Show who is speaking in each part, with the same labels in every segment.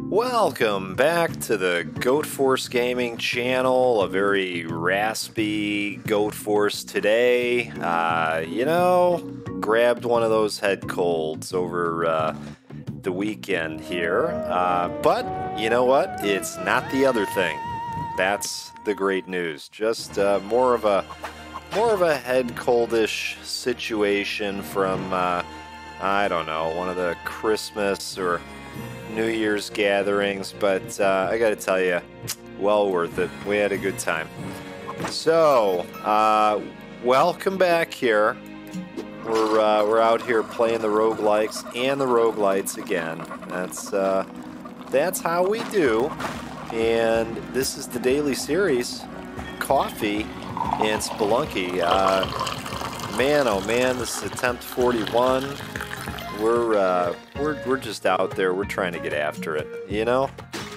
Speaker 1: Welcome back to the Goat Force Gaming channel. A very raspy Goat Force today. Grabbed one of those head colds over the weekend here. But you know what? It's not the other thing. That's the great news. Just more of a head coldish situation from I don't know, one of the Christmas or New Year's gatherings, but I gotta tell you, well worth it. We had a good time. So, welcome back here. We're out here playing the roguelikes and the roguelites again. That's how we do. And this is the daily series, Coffee and Spelunky. Man, oh man, this is attempt 41. We're just out there. We're trying to get after it, you know?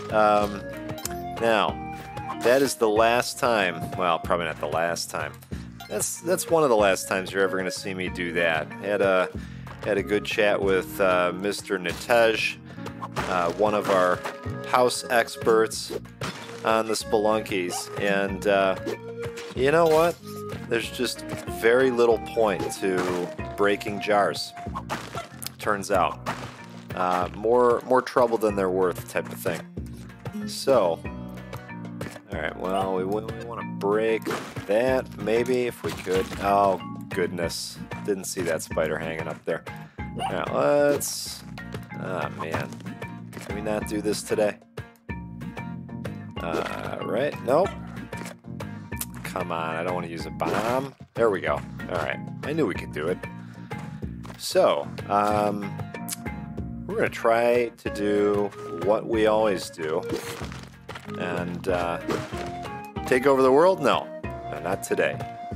Speaker 1: Now, that is the last time. Well, probably not the last time. That's one of the last times you're ever going to see me do that. Had a good chat with Mr. Nitej, one of our house experts on the Spelunkies, and you know what? There's just very little point to breaking jars. Turns out, more trouble than they're worth, type of thing. So, all right. Well, we want to break that, maybe, if we could. Oh goodness, didn't see that spider hanging up there. All right, let's. Ah man, can we not do this today? Right? Nope. Come on, I don't want to use a bomb. There we go. All right, I knew we could do it. So, we're going to try to do what we always do and take over the world? No, not today.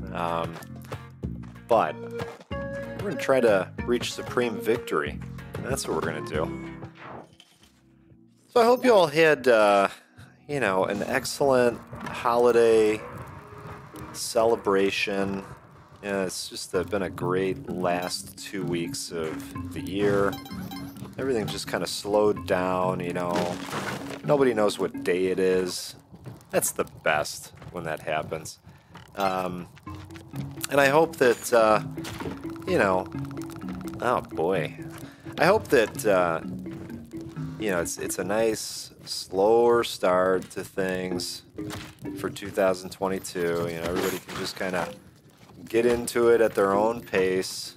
Speaker 1: But we're going to try to reach supreme victory. That's what we're going to do. So I hope you all had, an excellent holiday celebration. Yeah, it's just been a great last 2 weeks of the year. Everything just kind of slowed down, you know. Nobody knows what day it is. That's the best when that happens. And I hope that, oh boy. I hope that, it's a nice, slower start to things for 2022. You know, everybody can just kind of get into it at their own pace.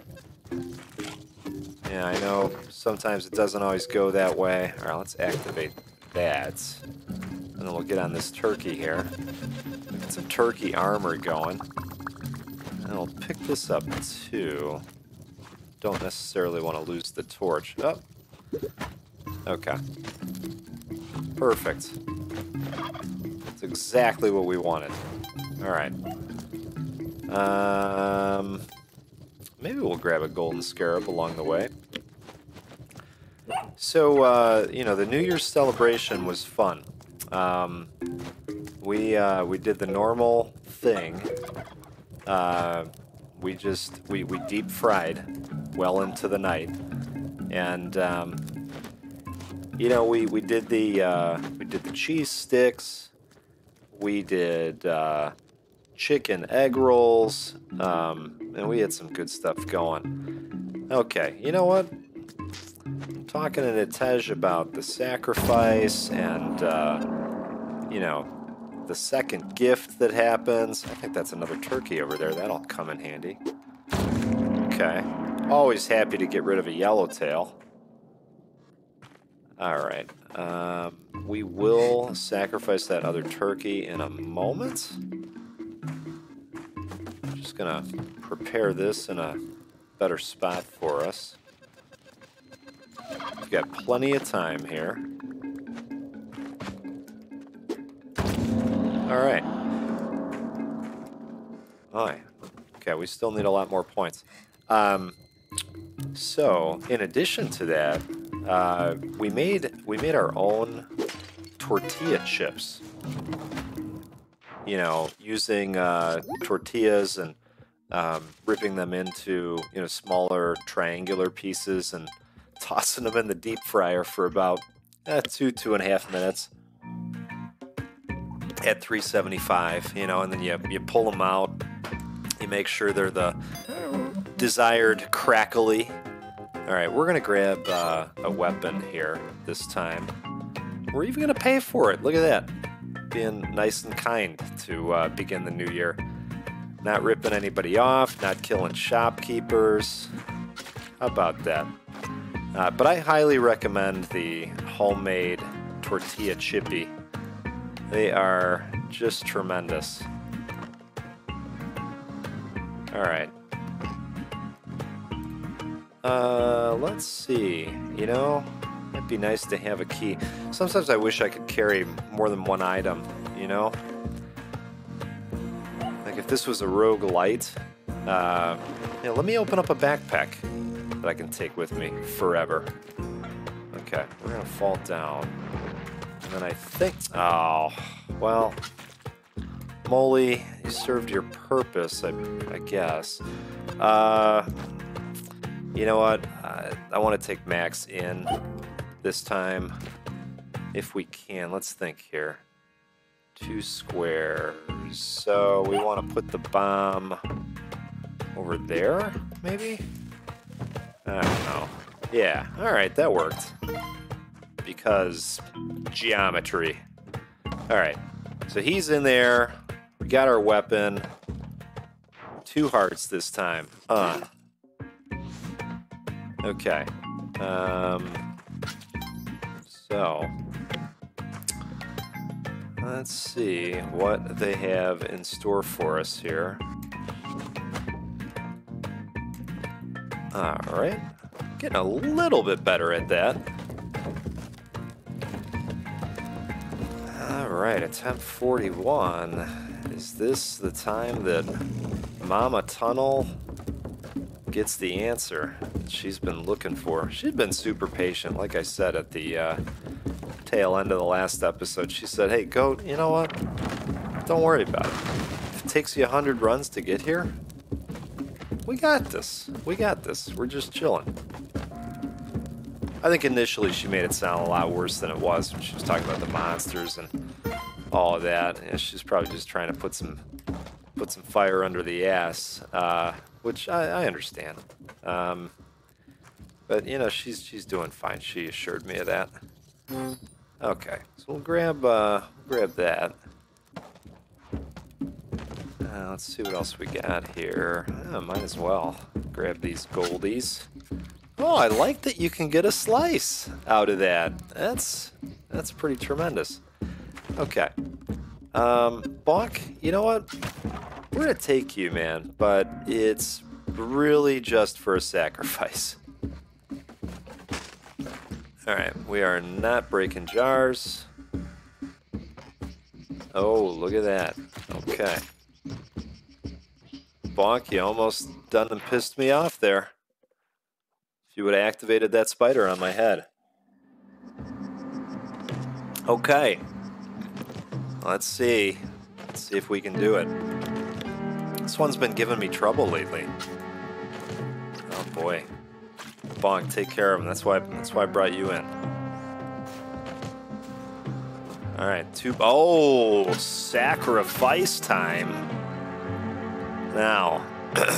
Speaker 1: Yeah, I know sometimes it doesn't always go that way. All right, let's activate that. And then we'll get on this turkey here. Get some turkey armor going. And I'll pick this up too. Don't necessarily want to lose the torch. Oh. Okay. Perfect. That's exactly what we wanted. All right. Maybe we'll grab a golden scarab along the way. So, the New Year's celebration was fun. We did the normal thing. We deep fried well into the night, and we did the cheese sticks. We did chicken egg rolls, and we had some good stuff going. Okay, you know what? I'm talking to Nitej about the sacrifice and, the second gift that happens. I think that's another turkey over there. That'll come in handy. Okay. Always happy to get rid of a yellowtail. All right. We will sacrifice that other turkey in a moment. Just gonna prepare this in a better spot for us. We've got plenty of time here. All right. Oh, yeah. Okay, we still need a lot more points. So, in addition to that, we made our own tortilla chips. Using tortillas and ripping them into smaller triangular pieces and tossing them in the deep fryer for about two and a half minutes at 375, you know, and then you pull them out. You make sure they're the desired crackly. All right, we're gonna grab a weapon here this time. We're even gonna pay for it. Look at that, being nice and kind to begin the new year. Not ripping anybody off, not killing shopkeepers. How about that? But I highly recommend the homemade tortilla chippy. They are just tremendous. All right. Let's see. You know, it'd be nice to have a key. Sometimes I wish I could carry more than one item, you know? Like if this was a roguelite, let me open up a backpack that I can take with me forever. Okay, we're gonna fall down. And then I think, oh, well, Molly, you served your purpose, I guess. You know what? I want to take Max in this time, if we can. Let's think here. 2 squares. So we want to put the bomb over there, maybe? I don't know. Yeah, all right, that worked. Because geometry. All right, so he's in there. We got our weapon. 2 hearts this time. Okay. So let's see what they have in store for us here. All right. Getting a little bit better at that. All right, attempt 41. Is this the time that Mama Tunnel gets the answer she's been looking for? She'd been super patient, like I said at the tail end of the last episode. She said, hey, Goat, you know what? Don't worry about it. If it takes you 100 runs to get here, we got this. We got this. We're just chilling. I think initially she made it sound a lot worse than it was when she was talking about the monsters and all of that. Yeah, she's probably just trying to put some fire under the ass, which I understand. But you know, she's doing fine. She assured me of that. Okay, so we'll grab that. Let's see what else we got here. Might as well grab these goldies. Oh, I like that you can get a slice out of that. That's pretty tremendous. Okay. Bonk, you know what? We're gonna take you, man, but it's really just for a sacrifice. Alright, we are not breaking jars. Oh, look at that. Okay. Bonk, you almost done and pissed me off there. If you would have activated that spider on my head. Okay. Let's see. Let's see if we can do it. This one's been giving me trouble lately. Oh boy. Bonk, take care of him. That's why I brought you in. Alright, oh, sacrifice time. Now,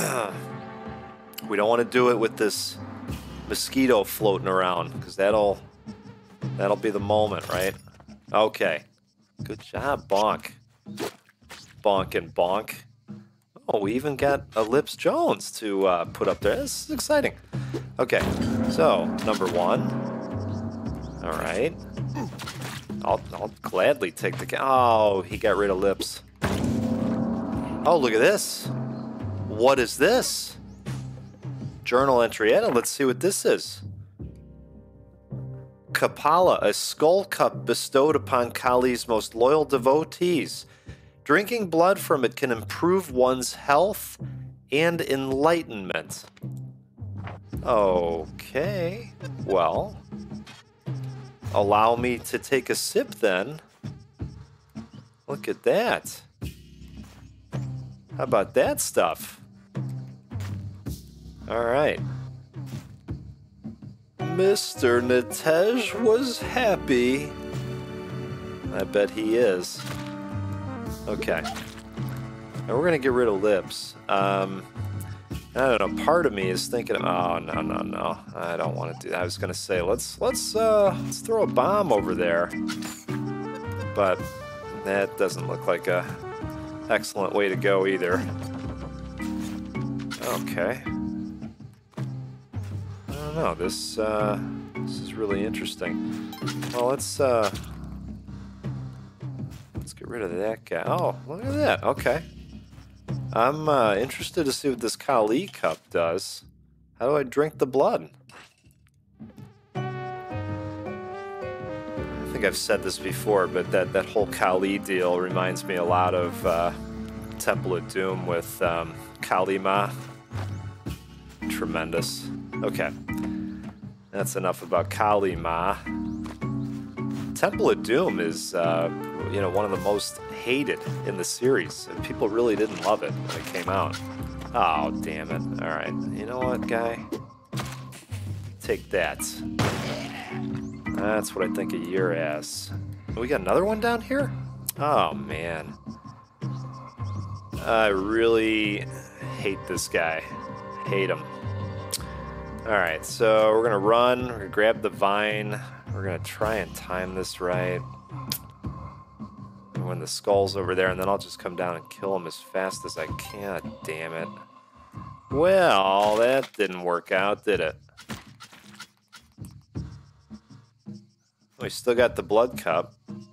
Speaker 1: we don't want to do it with this mosquito floating around, because that'll be the moment, right? Okay. Good job, Bonk. Bonk and Bonk. Oh, we even got a Lips Jones to put up there. This is exciting. Okay, so number 1. All right. I'll gladly take the. Oh, he got rid of Lips. Oh, look at this. What is this? Journal entry. Let's see what this is. Kapala, a skull cup bestowed upon Kali's most loyal devotees. Drinking blood from it can improve one's health and enlightenment. Okay, well, allow me to take a sip then. Look at that. How about that stuff? All right. Mr. Nitej was happy. I bet he is. Okay. Now we're gonna get rid of lips. I don't know. Part of me is thinking, oh no, I don't want to do that. I was gonna say let's throw a bomb over there, but that doesn't look like a excellent way to go either. Okay. I don't know. This is really interesting. Well, let's get rid of that guy. Oh, look at that. Okay. I'm interested to see what this Kali cup does. How do I drink the blood? I think I've said this before, but that whole Kali deal reminds me a lot of Temple of Doom with Kali Ma. Tremendous. Okay. That's enough about Kali Ma. Temple of Doom is, you know, one of the most hated in the series. And people really didn't love it when it came out. Oh, damn it. All right. You know what, guy? Take that. That's what I think of your ass. We got another one down here? Oh, man. I really hate this guy. Hate him. Alright, so we're going to run. We're going to grab the vine. We're going to try and time this right. When the skull's over there, and then I'll just come down and kill him as fast as I can. Damn it. Well, that didn't work out, did it? We still got the blood cup.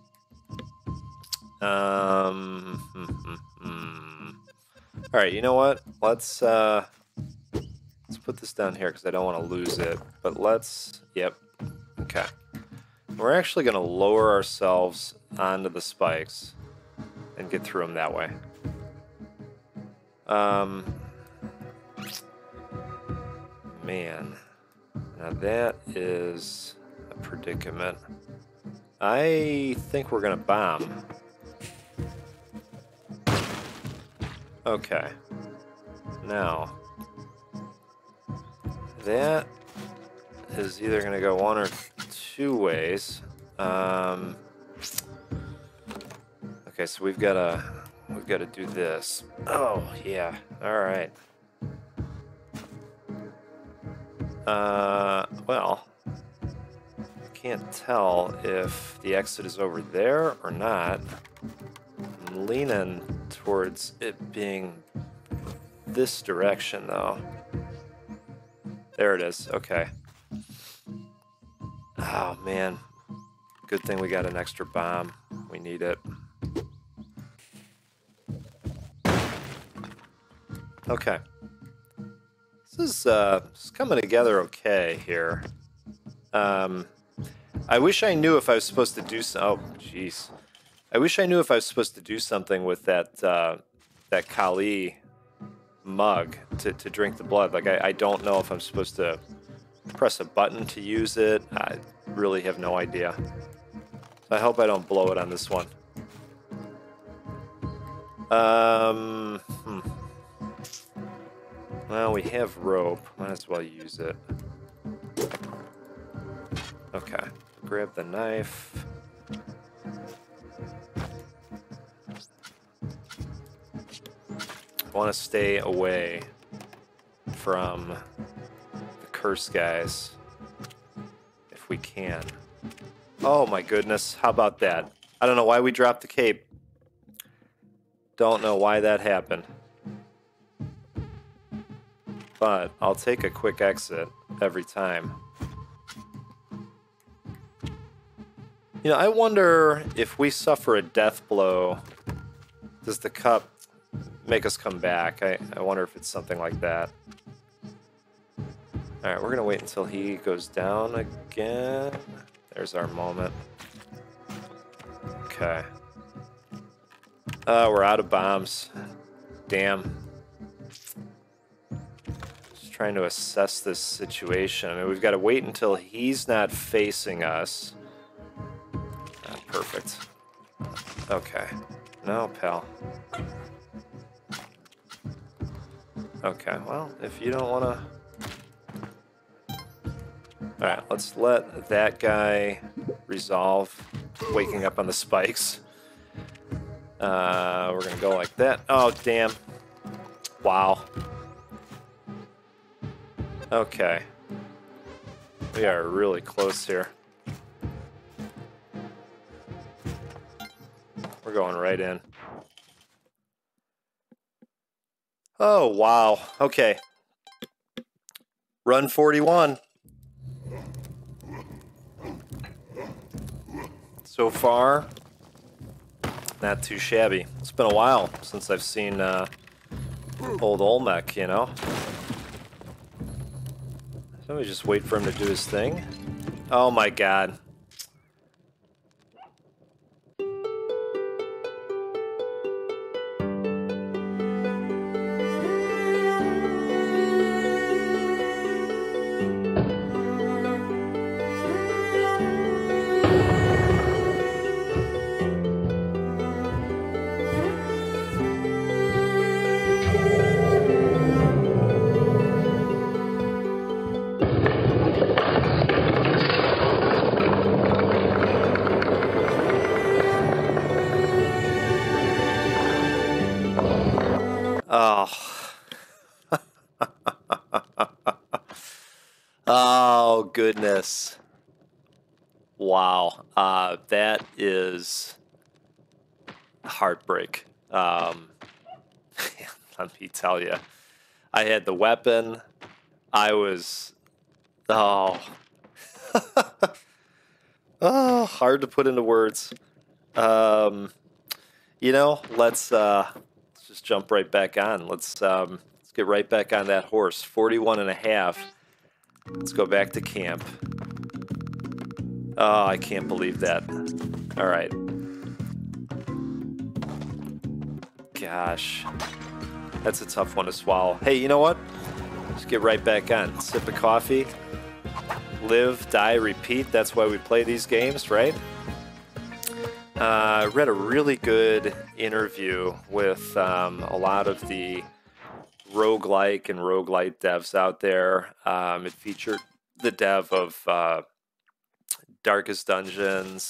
Speaker 1: Alright, you know what? Let's put this down here because I don't want to lose it. But let's... Yep. Okay. We're actually going to lower ourselves onto the spikes and get through them that way. Man. Now that is a predicament. I think we're going to bomb. Okay. Now, that is either going to go one or two ways. Okay, so we've got to do this. Oh yeah. All right. Well, I can't tell if the exit is over there or not. I'm leaning towards it being this direction, though. There it is. Okay. Oh, man. Good thing we got an extra bomb. We need it. Okay. This is coming together okay here. I wish I knew if I was supposed to do so. Oh, jeez. I wish I knew if I was supposed to do something with that that Kali mug to drink the blood. Like I don't know if I'm supposed to press a button to use it. I really have no idea. I hope I don't blow it on this one. Well, we have rope. Might as well use it. Okay. Grab the knife. I want to stay away from the curse guys if we can. Oh my goodness, how about that? I don't know why we dropped the cape. Don't know why that happened. But I'll take a quick exit every time. You know, I wonder if we suffer a death blow, does the cup make us come back? I wonder if it's something like that. Alright, we're going to wait until he goes down again. There's our moment. Okay. We're out of bombs. Damn. Just trying to assess this situation. I mean, we've got to wait until he's not facing us. Perfect. Okay. No, pal. Okay, well, if you don't want to... Alright, let's let that guy resolve waking up on the spikes. We're gonna go like that. Oh, damn. Wow. Okay. We are really close here. We're going right in. Oh, wow. Okay. Run 41. So far, not too shabby. It's been a while since I've seen old Olmec, you know? So we just wait for him to do his thing. Oh my god. Oh. Oh, goodness. Wow. That is heartbreak. Let me tell you. I had the weapon. I was... Oh. Oh, hard to put into words. You know, let's just jump right back on. Let's get right back on that horse. 41 and a half. Let's go back to camp. Oh, I can't believe that. All right. Gosh. That's a tough one to swallow. Hey, you know what? Just get right back on. Sip of coffee. Live, die, repeat. That's why we play these games, right? I read a really good interview with a lot of the roguelike and roguelite devs out there. It featured the dev of Darkest Dungeons,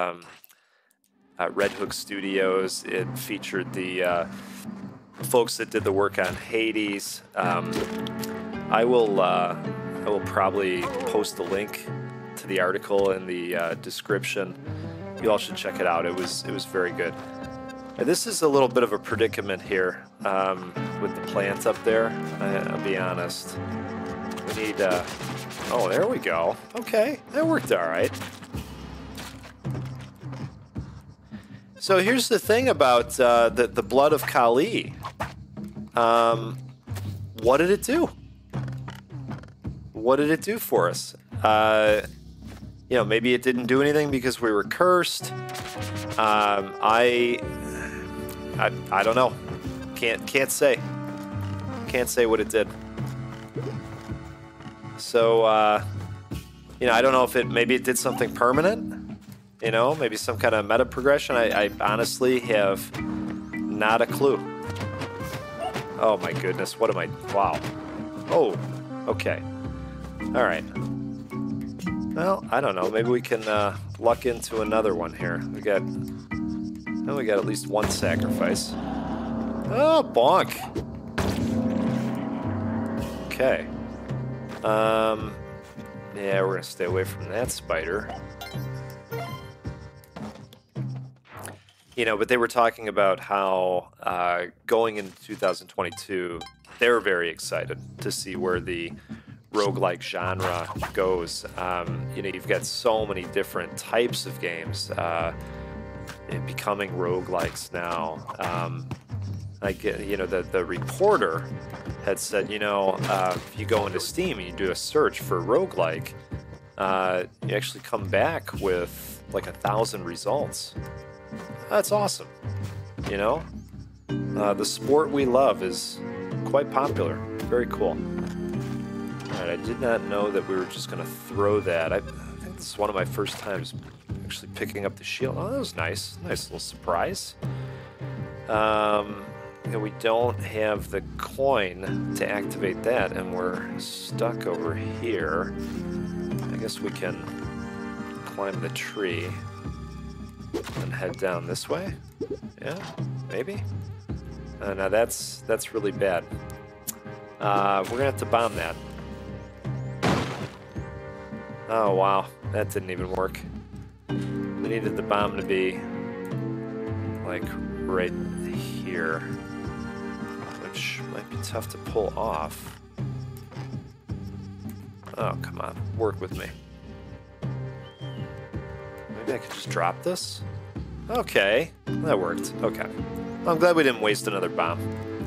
Speaker 1: Red Hook Studios. It featured the folks that did the work on Hades. I will probably post a link to the article in the description. You all should check it out. It was very good. And this is a little bit of a predicament here with the plant up there. I'll be honest. We need. Oh, there we go. Okay, that worked all right. So here's the thing about the blood of Kali. What did it do? What did it do for us? You know, maybe it didn't do anything because we were cursed. I don't know. Can't say. Can't say what it did. So you know, I don't know if maybe it did something permanent. You know, maybe some kind of meta progression. I honestly have not a clue. Oh my goodness, what am I? Wow. Oh, okay. All right. Well, I don't know. Maybe we can luck into another one here. We got at least one sacrifice. Oh, bonk. Okay. Yeah, we're gonna stay away from that spider. You know, but they were talking about how going into 2022, they're very excited to see where the roguelike genre goes. You know, you've got so many different types of games becoming roguelikes now. Like, you know, the reporter had said, you know, if you go into Steam and you do a search for roguelike, you actually come back with like 1,000 results. That's awesome. You know, the sport we love is quite popular. Very cool. Alright, I did not know that we were just going to throw that. I think this is one of my first times actually picking up the shield. Oh, that was nice. Nice little surprise. And we don't have the coin to activate that, and we're stuck over here. I guess we can climb the tree and head down this way. Yeah, maybe. Now that's really bad. We're gonna have to bomb that. Oh wow, that didn't even work. We needed the bomb to be like right here, which might be tough to pull off. Oh, come on, work with me. Maybe I could just drop this? Okay, that worked. Okay. I'm glad we didn't waste another bomb.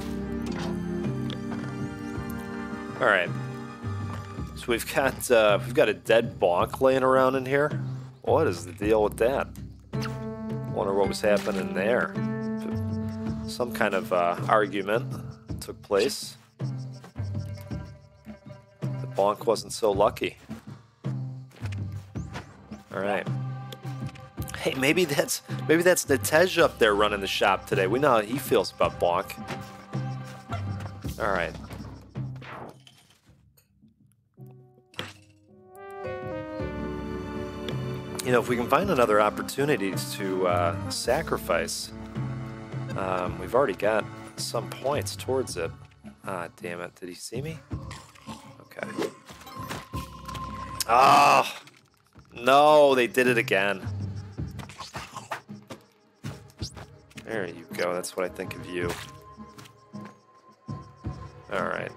Speaker 1: All right. So we've got a dead bonk laying around in here. What is the deal with that? Wonder what was happening there. Some kind of argument took place. The bonk wasn't so lucky. All right. Hey, maybe that's Nitej up there running the shop today. We know how he feels about bonk. All right. You know, if we can find another opportunity to sacrifice, we've already got some points towards it. Ah, damn it. Did he see me? Okay. Ah, no, they did it again. There you go. That's what I think of you. All right.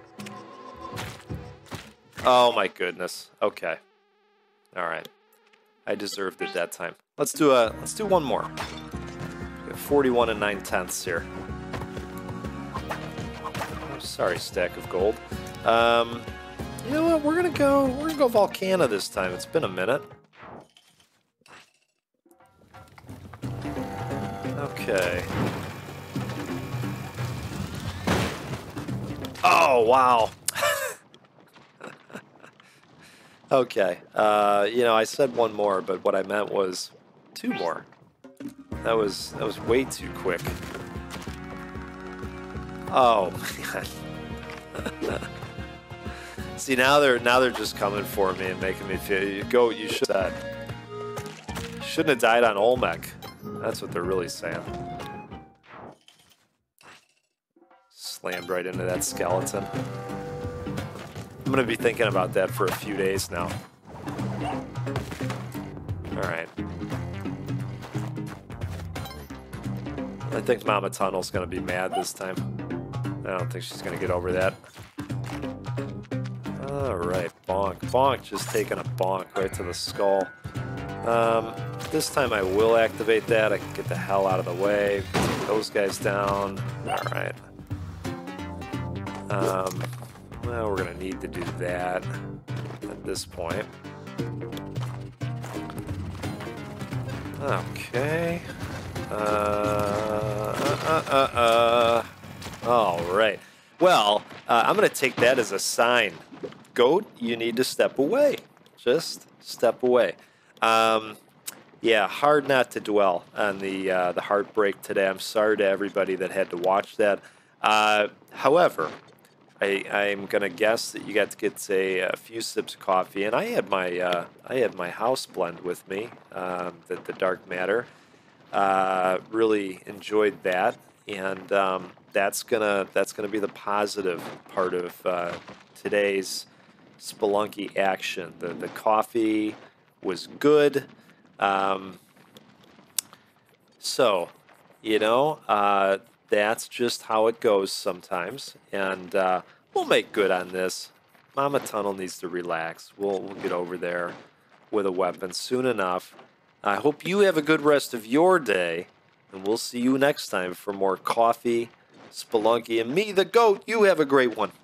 Speaker 1: Oh, my goodness. Okay. All right. I deserved it that time. Let's do one more. We have 41 and 9/10 here. Oh, sorry, stack of gold. You know what? We're gonna go Volcana this time. It's been a minute. Okay. Oh wow. Okay, you know, I said one more, but what I meant was two more. That was way too quick. Oh man. See, now they're just coming for me and making me feel. You should have shouldn't have died on Olmec. That's what they're really saying. Slammed right into that skeleton. I'm gonna be thinking about that for a few days now. Alright. I think Mama Tunnel's gonna be mad this time. I don't think she's gonna get over that. Alright, bonk. Bonk just taking a bonk right to the skull. This time I will activate that. I can get the hell out of the way. Take those guys down. Alright. Well, we're going to need to do that at this point. Okay. All right. Well, I'm going to take that as a sign. Goat, you need to step away. Just step away. Yeah, hard not to dwell on the heartbreak today. I'm sorry to everybody that had to watch that. However, I'm gonna guess that you got to get a few sips of coffee, and I had my house blend with me, the Dark Matter. Really enjoyed that, and that's gonna be the positive part of today's Spelunky action. The coffee was good, so you know. That's just how it goes sometimes, and we'll make good on this. Mama Tunnel needs to relax. We'll get over there with a weapon soon enough. I hope you have a good rest of your day, and we'll see you next time for more coffee, Spelunky, and me, the goat. You have a great one.